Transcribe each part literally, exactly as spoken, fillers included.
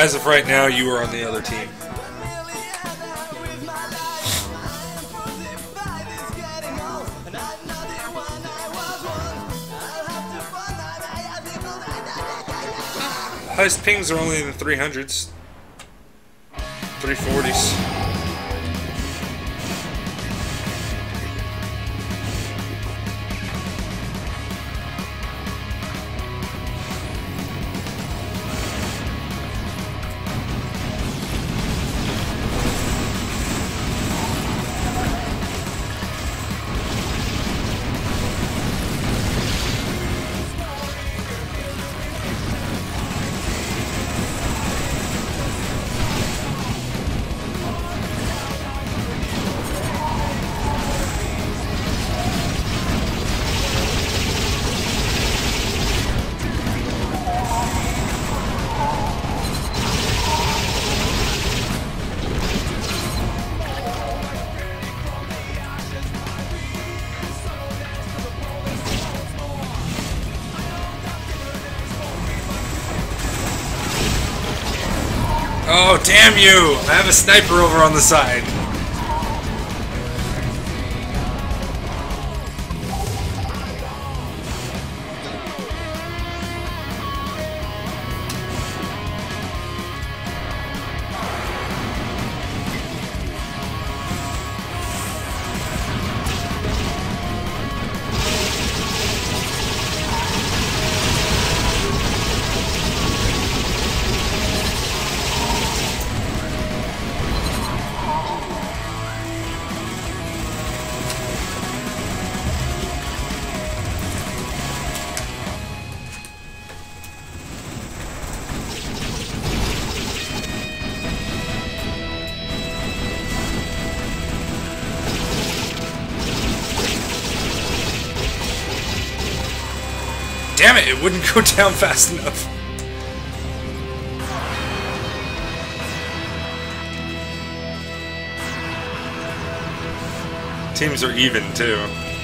as of right now, you are on the other team. Highest pings are only in the three hundreds. three forties. Oh, damn you! I have a sniper over on the side. Damn it, it wouldn't go down fast enough. Teams are even, too.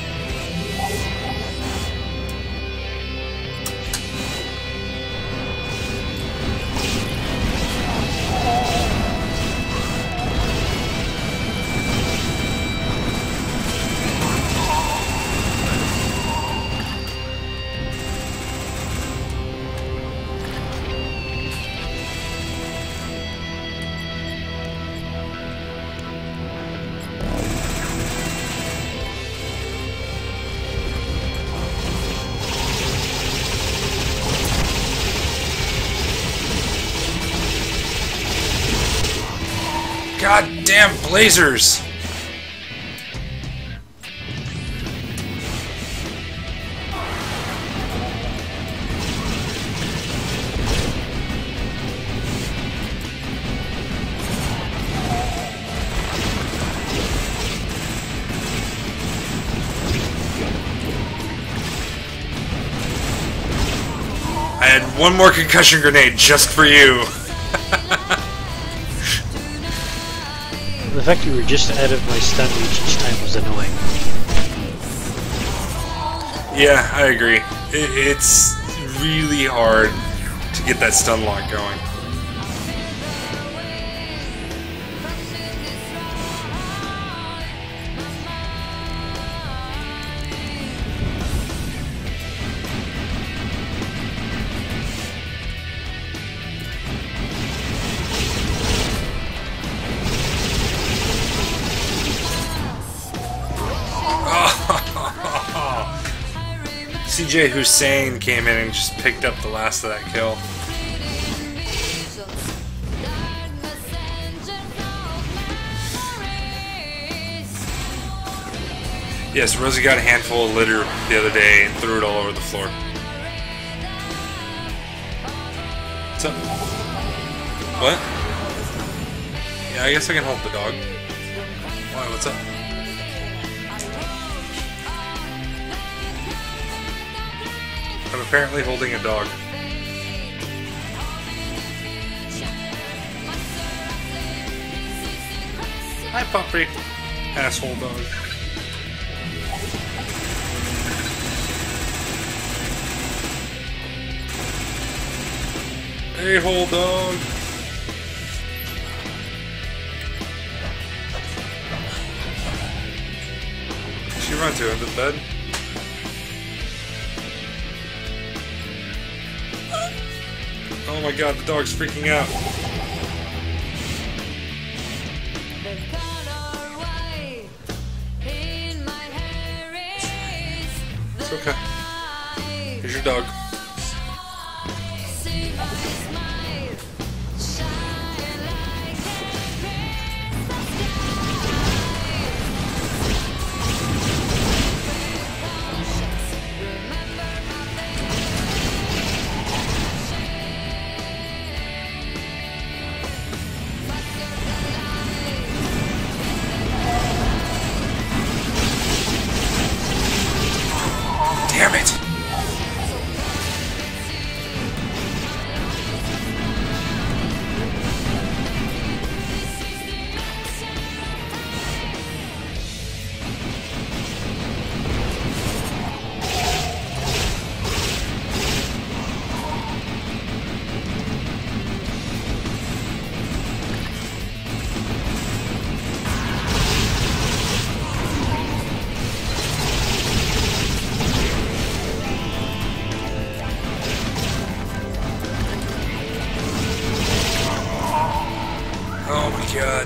God damn blazers! I had one more concussion grenade just for you. The fact you were just out of my stun reach each time was annoying. Yeah, I agree. It, it's really hard to get that stun lock going. C J Hussein came in and just picked up the last of that kill. Yes, Rosie got a handful of litter the other day and threw it all over the floor. What's up? What? Yeah, I guess I can hold the dog. Why, what's up? I'm apparently holding a dog. Hi, puppy. Asshole dog. A-hole dog. too under the bed. Oh my god, the dog's freaking out. It's okay. Here's your dog. Damn it! Oh my god.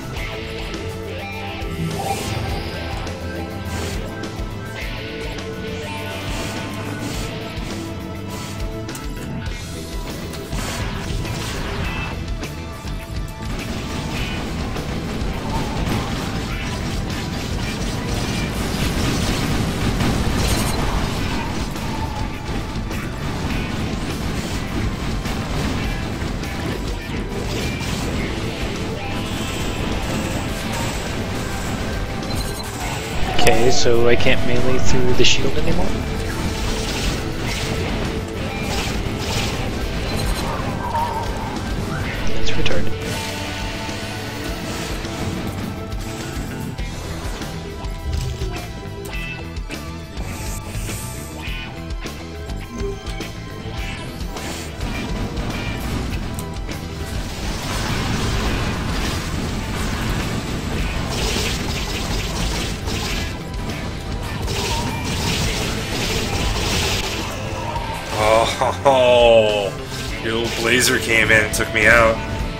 Okay, so I can't melee through the shield anymore? That's retarded. Oh, your little blazer came in and took me out.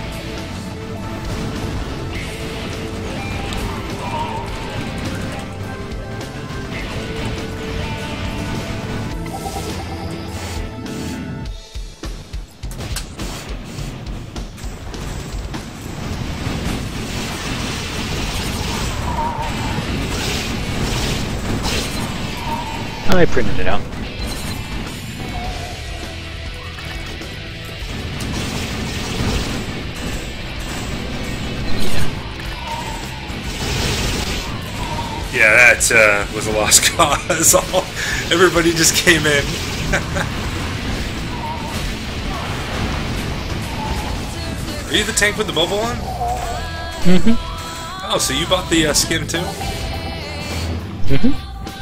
I printed it out. Yeah, that uh, was a lost cause. Everybody just came in. Are you the tank with the bubble on? Mm-hmm. Oh, so you bought the uh, skin too? Mm-hmm.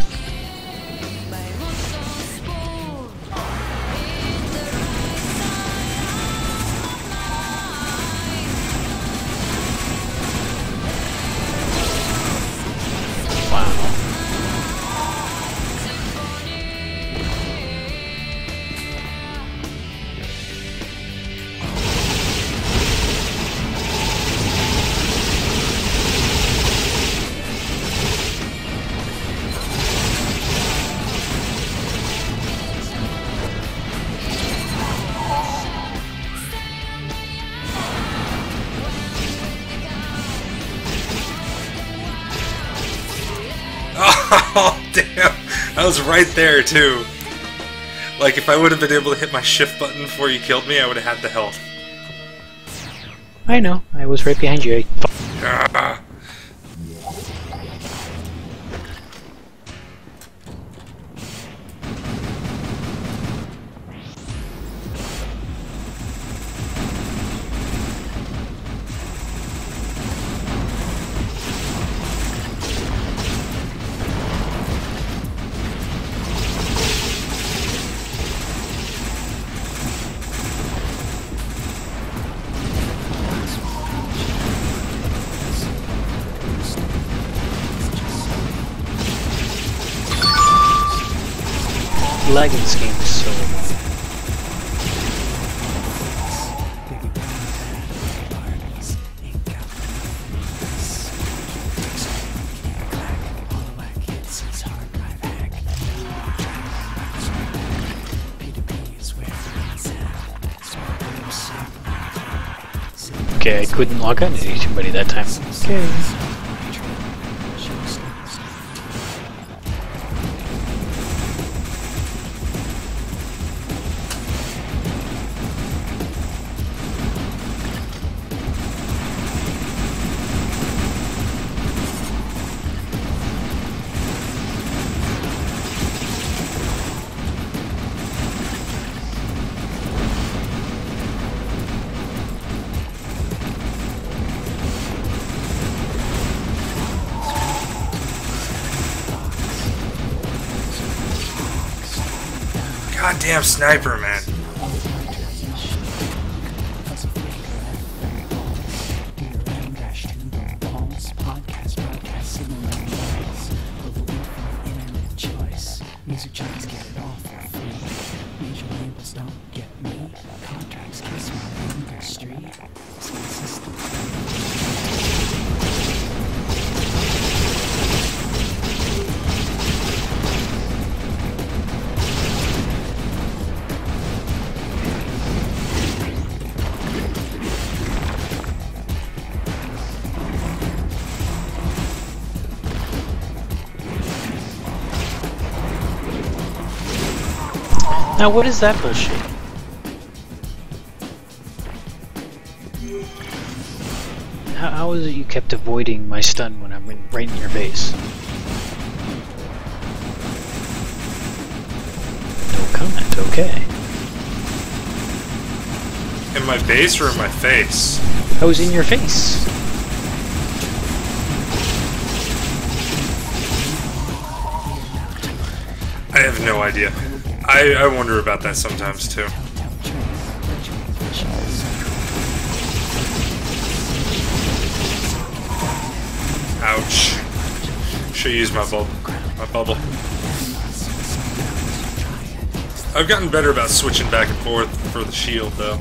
Oh, damn. I was right there, too. Like, if I would have been able to hit my shift button before you killed me, I would have had the health. I know. I was right behind you. I Ah. lag in this game is so annoying. Okay, I couldn't log on to anybody that time. Okay. Goddamn sniper, man. Music charts get it all for free. Major labels don't get me. Contracts kiss my industry. System. Now what is that bullshit? How, how is it you kept avoiding my stun when I'm in, right in your face? No comment, okay. In my base or in my face? I was in your face. I have no idea. I, I wonder about that sometimes too. Ouch. Should use my bubble. My bubble. I've gotten better about switching back and forth for the shield though.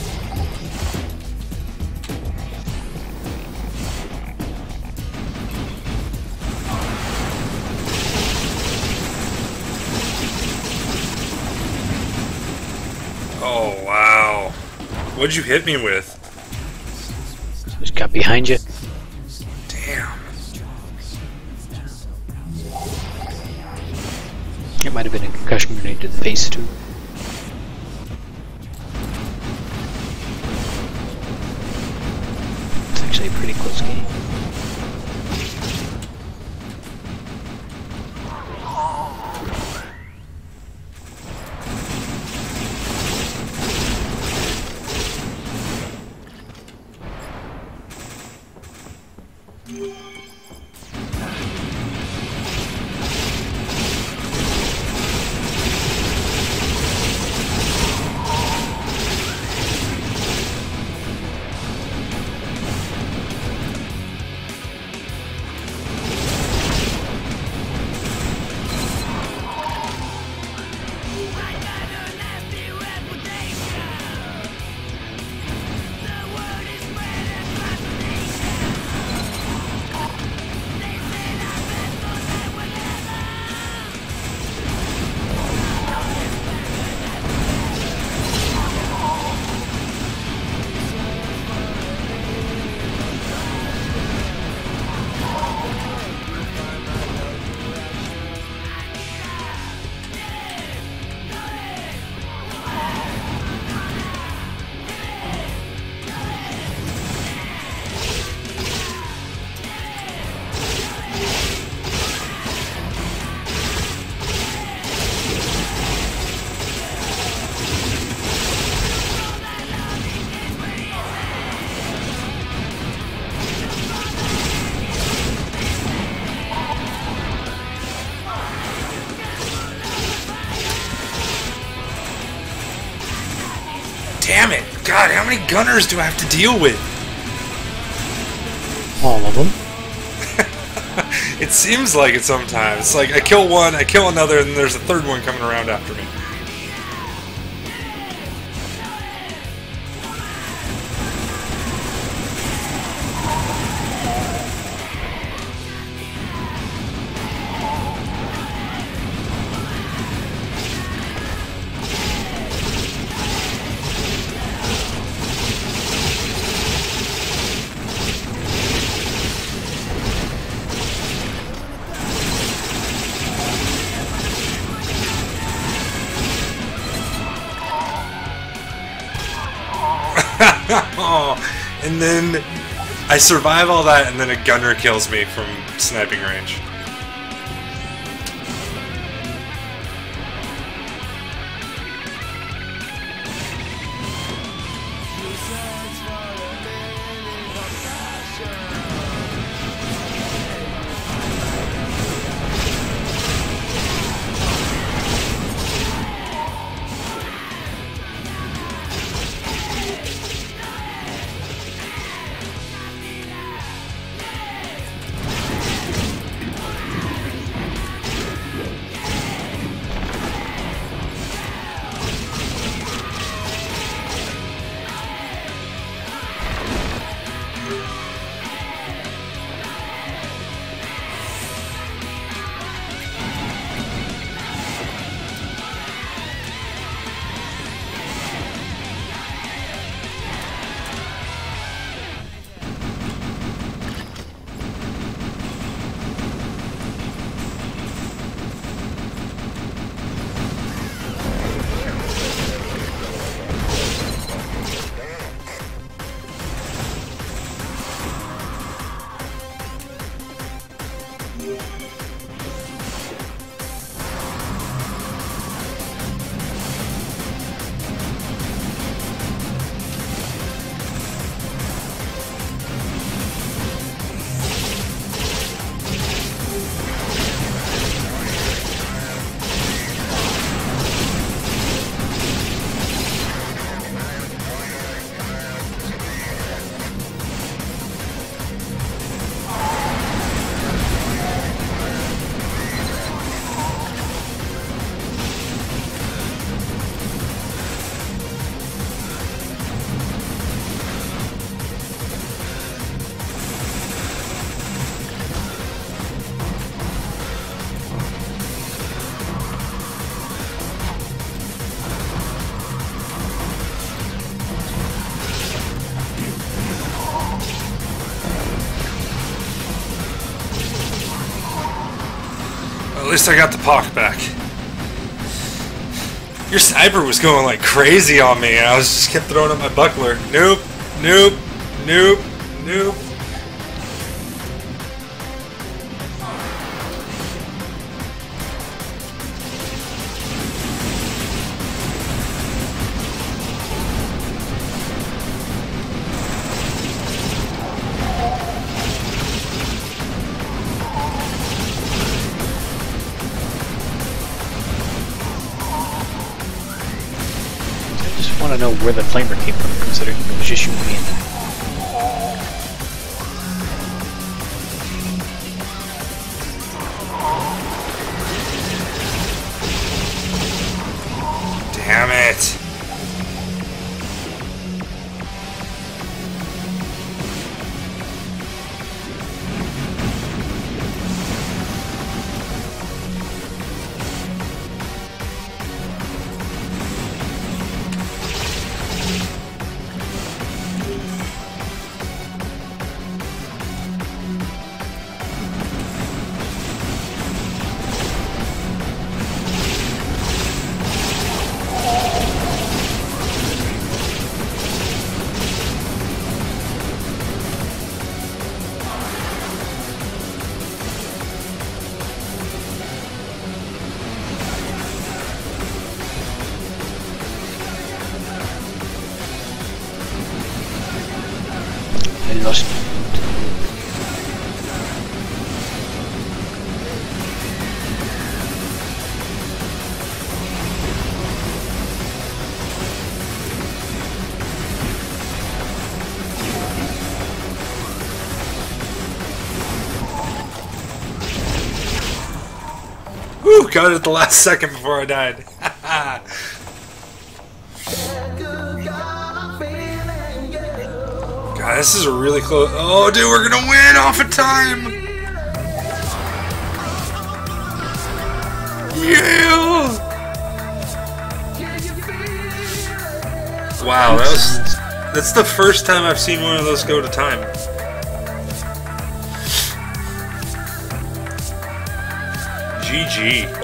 Oh, wow. What'd you hit me with? Just got behind you. Damn. It might have been a concussion grenade to the face, too. It's actually a pretty close game. Damn it! God, how many gunners do I have to deal with? All of them. It seems like it sometimes. It's like I kill one, I kill another, and there's a third one coming around after me. And then I survive all that, and then a gunner kills me from sniping range. At least I got the pock back. Your sniper was going like crazy on me, and I was just kept throwing up my buckler. Nope, nope, nope, nope. I want to know where the flamer came from, considering it was just shooting me in. Damn it! I lost. got it at the last second before I died. God, this is a really close. Oh, dude, we're gonna win off of time. Yeah. Wow, that was. That's the first time I've seen one of those go to time. G G.